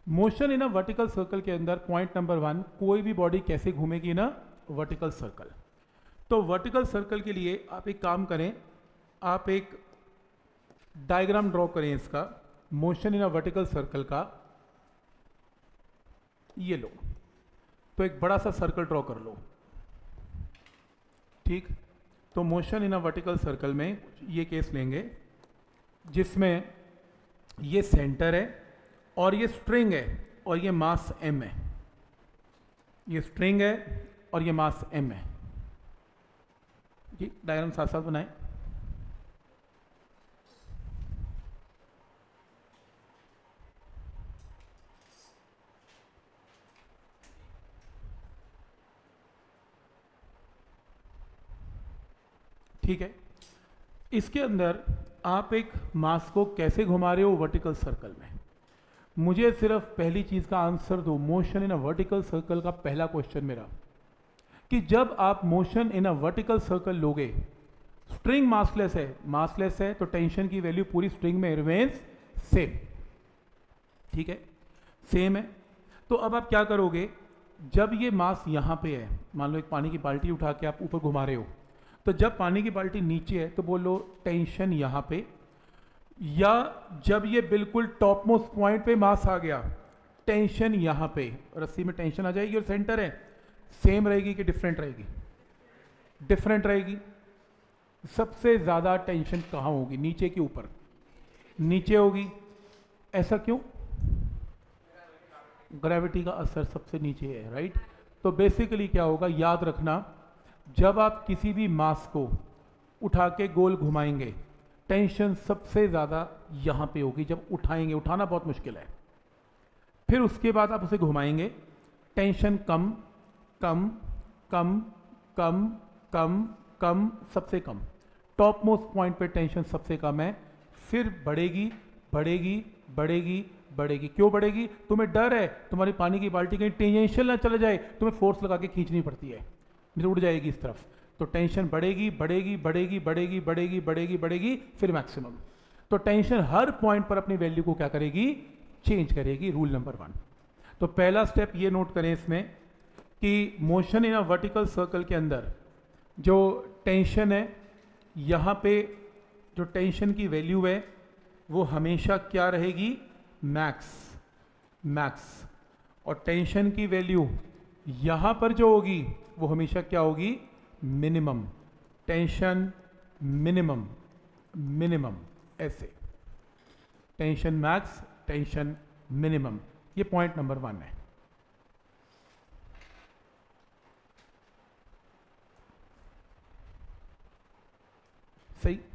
Motion in a vertical circle के अंदर point number 1, कोई भी बॉडी कैसे घूमेगी ना वर्टिकल सर्कल। तो वर्टिकल सर्कल के लिए आप एक काम करें, आप एक डायग्राम ड्रॉ करें इसका, motion in a vertical circle का। ये लो, तो एक बड़ा सा सर्कल ड्रॉ कर लो। ठीक, तो motion in a vertical circle में ये केस लेंगे जिसमें ये सेंटर है और ये स्ट्रिंग है और ये मास m है। ये स्ट्रिंग है और ये मास m है। जी, डायग्राम साथ साथ बनाएं। ठीक है, इसके अंदर आप एक मास को कैसे घुमा रहे हो वर्टिकल सर्कल में। मुझे सिर्फ पहली चीज का आंसर दो, motion in a vertical circle का पहला क्वेश्चन मेरा, कि जब आप motion in a vertical circle लोगे, स्ट्रिंग मासलेस है तो टेंशन की वैल्यू पूरी स्ट्रिंग में रिमेंस सेम। ठीक है, सेम है। तो अब आप क्या करोगे, जब ये मास यहां पे है, मान लो एक पानी की बाल्टी उठा के आप ऊपर घुमा रहे हो, तो जब पानी की बाल्टी नीचे है तो बोलो टेंशन यहां पे, या जब ये बिल्कुल टॉप मोस्ट पॉइंट पे मास आ गया, टेंशन यहां पे, रस्सी में टेंशन आ जाएगी और सेंटर है, सेम रहेगी कि डिफरेंट रहेगी? डिफरेंट रहेगी। सबसे ज्यादा टेंशन कहां होगी, नीचे के ऊपर? नीचे होगी। ऐसा क्यों? ग्रेविटी का असर सबसे नीचे है, राइट। तो बेसिकली क्या होगा, याद रखना, जब आप किसी भी मास को उठा के गोल घुमाएंगे, टेंशन सबसे ज़्यादा यहाँ पे होगी जब उठाएंगे, उठाना बहुत मुश्किल है। फिर उसके बाद आप उसे घुमाएंगे, टेंशन कम कम कम कम कम कम, सबसे कम टॉप मोस्ट पॉइंट पे टेंशन सबसे कम है, फिर बढ़ेगी बढ़ेगी बढ़ेगी बढ़ेगी। क्यों बढ़ेगी? तुम्हें डर है तुम्हारी पानी की बाल्टी कहीं टेंजेंशियल ना चले जाए, तुम्हें फोर्स लगा के खींचनी पड़ती है, नहीं तो उड़ जाएगी इस तरफ। तो टेंशन बढ़ेगी बढ़ेगी बढ़ेगी बढ़ेगी बढ़ेगी बढ़ेगी बढ़ेगी, फिर मैक्सिमम। तो टेंशन हर पॉइंट पर अपनी वैल्यू को क्या करेगी, चेंज करेगी। Rule number 1। तो पहला स्टेप ये नोट करें इसमें कि motion in a vertical circle के अंदर जो टेंशन है, यहाँ पे जो टेंशन की वैल्यू है वो हमेशा क्या रहेगी, मैक्स। मैक्स। और टेंशन की वैल्यू यहाँ पर जो होगी वो हमेशा क्या होगी, मिनिमम। टेंशन मिनिमम मिनिमम, ऐसे टेंशन मैक्स टेंशन मिनिमम। ये पॉइंट नंबर 1 है। सही।